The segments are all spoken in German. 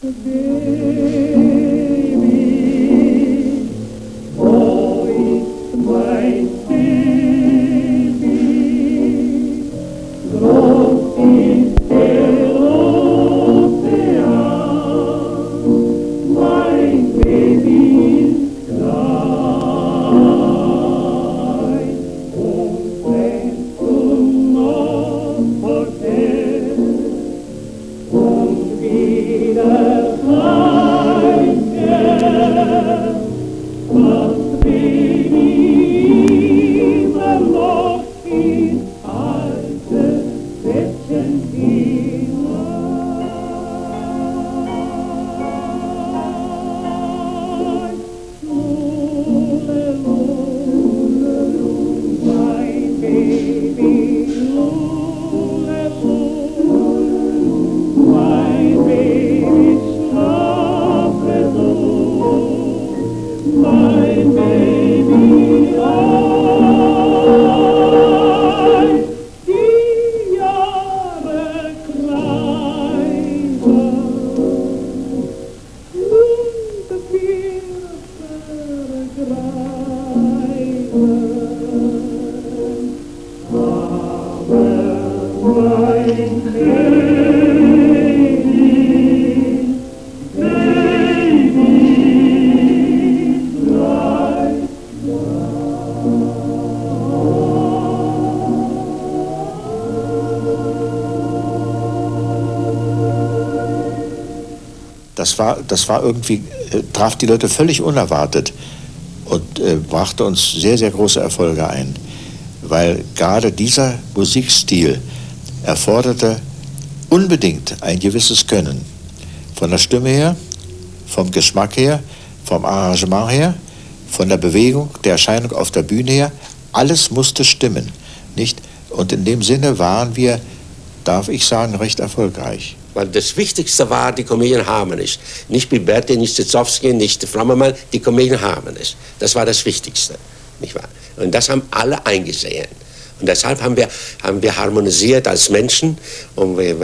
Das war irgendwie, traf die Leute völlig unerwartet und brachte uns sehr, sehr große Erfolge ein. Weil gerade dieser Musikstil erforderte unbedingt ein gewisses Können. Von der Stimme her, vom Geschmack her, vom Arrangement her, von der Bewegung, der Erscheinung auf der Bühne her. Alles musste stimmen, nicht? Und in dem Sinne waren wir, darf ich sagen, recht erfolgreich. Weil das Wichtigste war, die Comedian Harmonies. Nicht Biberti, nicht Zizowski, nicht Flammermann, die Comedian Harmonies. Das war das Wichtigste, nicht wahr? Und das haben alle eingesehen. Und deshalb haben wir harmonisiert als Menschen und wir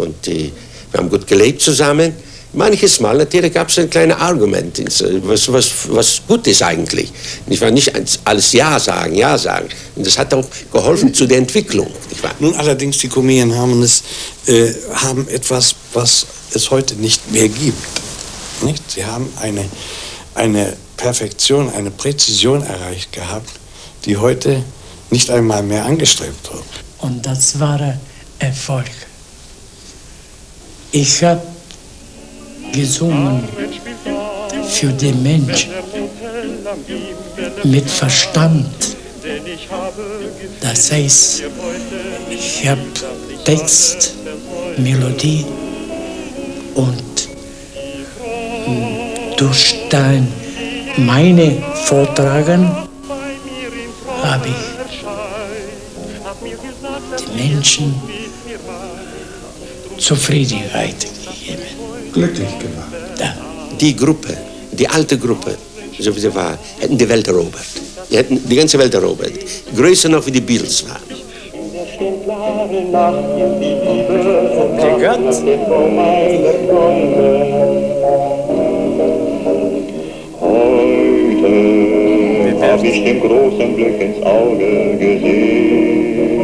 haben gut gelebt zusammen. Manches Mal natürlich gab es ein kleines Argument, was gut ist eigentlich. Ich will nicht alles Ja sagen. Und das hat auch geholfen zu der Entwicklung. Nicht wahr? Nun allerdings, die Comedian Harmonies haben etwas, was es heute nicht mehr gibt. Nicht? Sie haben eine Perfektion, eine Präzision erreicht gehabt, die heute nicht einmal mehr angestrebt wird. Und das war Erfolg. Ich habe gesungen für den Menschen mit Verstand. Das heißt, ich habe Text, Melodie und durch meine Vortragen habe ich den Menschen Zufriedenheit gegeben. Glücklich gemacht. Ja. Die Gruppe, die alte Gruppe, so wie sie war, hätten die Welt erobert. Die hätten die ganze Welt erobert. Größer noch wie die Beatles waren. Heute hab ich dem großen Glück ins Auge gesehen.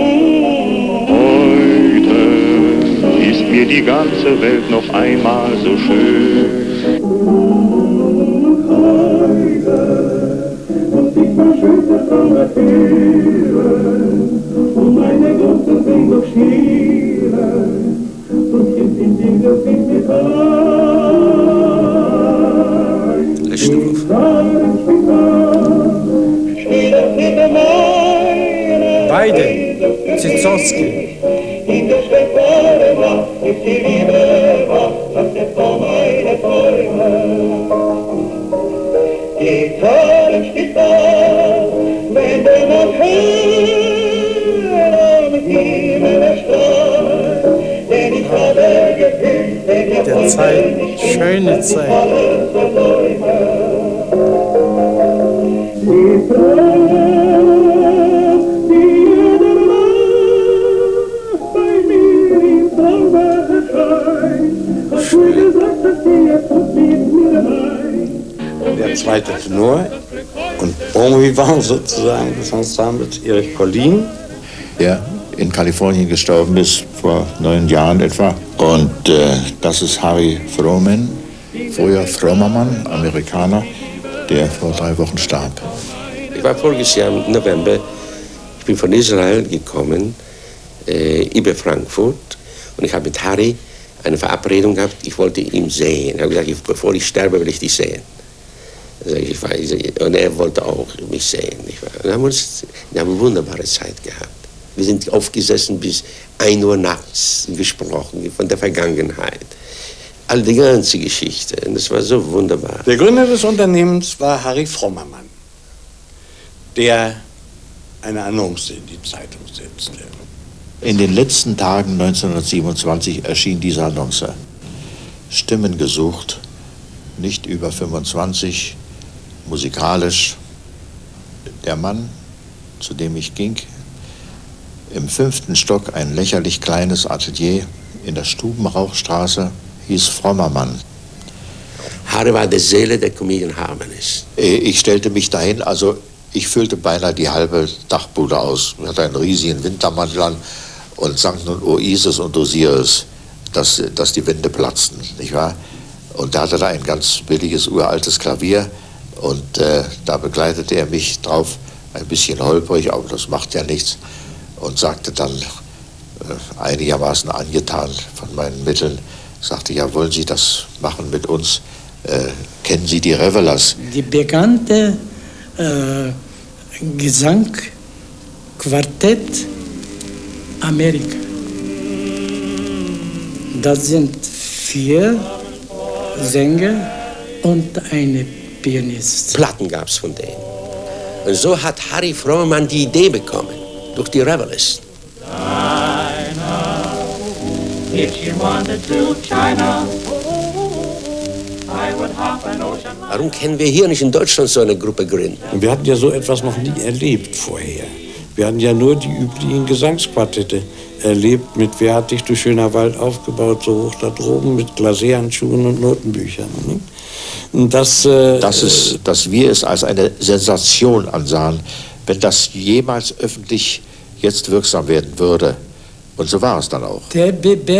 Heute ist mir die ganze Welt noch einmal so schön. Und meine großen Sehnsucht schielen, und jetzt sind die Glück mit Beide, Zizowski. In der Schwebare Nacht ist die Liebe wach, das ist vor meine Träume. Die Zahlen steht da, wenn der noch höher mit Himmel erstrahlt, denn ich habe gefühlt, wenn ihr Der Zeit, schöne Zeit. alles versäume. Die Traum, die jeder Nacht bei mir im Traum erscheint, hast du gesagt, Der zweite Tenor und Bon Vivant sozusagen des Ensembles, Erich Collin. Der in Kalifornien gestorben ist, vor 9 Jahren etwa. Und das ist Harry Froman, früher Frommermann, Amerikaner, der vor 3 Wochen starb. Ich war voriges Jahr im November, ich bin von Israel gekommen, über Frankfurt, und ich habe mit Harry eine Verabredung gehabt, ich wollte ihn sehen. Ich habe gesagt, bevor ich sterbe, will ich dich sehen. Und er wollte auch mich sehen. Wir haben eine wunderbare Zeit gehabt. Wir sind aufgesessen bis 1 Uhr nachts, gesprochen von der Vergangenheit. All die ganze Geschichte. Und das war so wunderbar. Der Gründer des Unternehmens war Harry Frommermann, der eine Annonce in die Zeitung setzte. In den letzten Tagen 1927 erschien diese Annonce. Stimmen gesucht, nicht über 25, musikalisch. Der Mann, zu dem ich ging, im 5. Stock ein lächerlich kleines Atelier in der Stubenrauchstraße, hieß Frommermann. Harry war die Seele der Comedian Harmonies. Ich stellte mich dahin, also ich füllte beinahe die halbe Dachbude aus. Ich hatte einen riesigen Wintermantel an und sang nun O Isis und Osiris, dass die Wände platzten, nicht wahr? Und da hatte da ein ganz billiges, uraltes Klavier und da begleitete er mich drauf, ein bisschen holprig, aber das macht ja nichts, und sagte dann, einigermaßen angetan von meinen Mitteln, sagte, ja, wollen Sie das machen mit uns? Kennen Sie die Revelers? Die bekannte Gesangquartett Amerika. Das sind 4 Sänger und eine Pianist. Platten gab es von denen. Und so hat Harry Frommermann die Idee bekommen, durch die Revelers. Warum können wir hier nicht in Deutschland so eine Gruppe gründen? Wir hatten ja so etwas noch nie erlebt vorher. Wir hatten ja nur die üblichen Gesangsquartette erlebt, mit Wer hat dich, du schöner Wald, aufgebaut, so hoch da droben, mit Glacé-Handschuhen und Notenbüchern. Nicht? Und dass wir es als eine Sensation ansahen, wenn das jemals öffentlich jetzt wirksam werden würde. Und so war es dann auch. Der